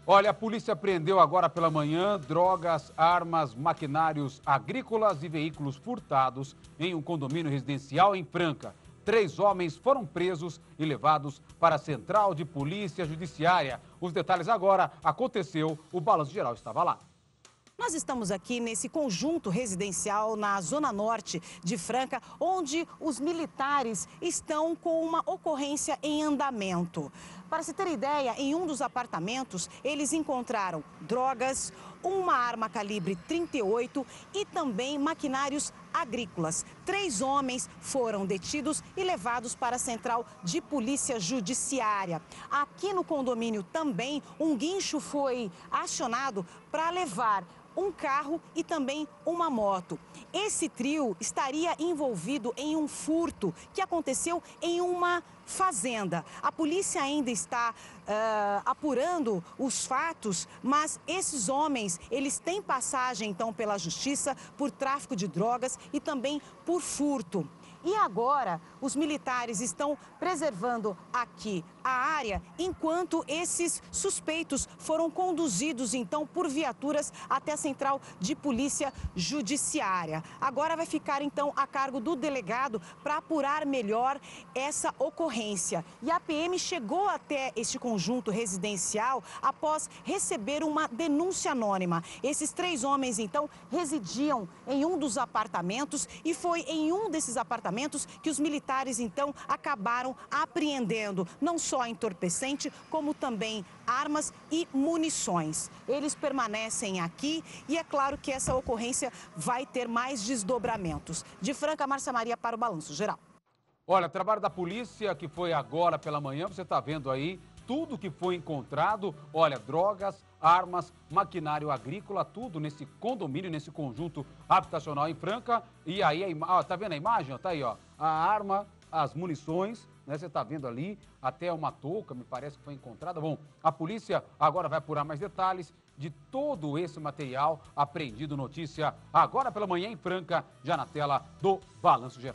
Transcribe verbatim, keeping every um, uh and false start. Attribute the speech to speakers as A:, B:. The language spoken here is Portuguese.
A: Olha, a polícia apreendeu agora pela manhã drogas, armas, maquinários agrícolas e veículos furtados em um condomínio residencial em Franca. Três homens foram presos e levados para a Central de Polícia Judiciária. Os detalhes agora. Aconteceu, o Balanço Geral estava lá.
B: Nós estamos aqui nesse conjunto residencial na Zona Norte de Franca, onde os militares estão com uma ocorrência em andamento. Para se ter ideia, em um dos apartamentos, eles encontraram drogas, uma arma calibre trinta e oito e também maquinários agrícolas. Três homens foram detidos e levados para a Central de Polícia Judiciária. Aqui no condomínio também, um guincho foi acionado para levar um carro e também uma moto. Esse trio estaria envolvido em um furto que aconteceu em uma fazenda. A polícia ainda está uh, apurando os fatos, mas esses homens, eles têm passagem então pela justiça por tráfico de drogas e também por furto. E agora, os militares estão preservando aqui a área, enquanto esses suspeitos foram conduzidos, então, por viaturas até a Central de Polícia Judiciária. Agora vai ficar, então, a cargo do delegado para apurar melhor essa ocorrência. E a P M chegou até este conjunto residencial após receber uma denúncia anônima. Esses três homens, então, residiam em um dos apartamentos e foi em um desses apartamentos que os militares, então, acabaram apreendendo não só entorpecente, como também armas e munições. Eles permanecem aqui e é claro que essa ocorrência vai ter mais desdobramentos. De Franca, Márcia Maria para o Balanço Geral.
A: Olha, trabalho da polícia que foi agora pela manhã, você está vendo aí tudo que foi encontrado. Olha, drogas, armas, maquinário agrícola, tudo nesse condomínio, nesse conjunto habitacional em Franca. E aí, a ima... ó, tá vendo a imagem? Ó, tá aí, ó, a arma, as munições, né? Você tá vendo ali, até uma touca, me parece que foi encontrada. Bom, a polícia agora vai apurar mais detalhes de todo esse material apreendido. Notícia agora pela manhã em Franca, já na tela do Balanço Geral.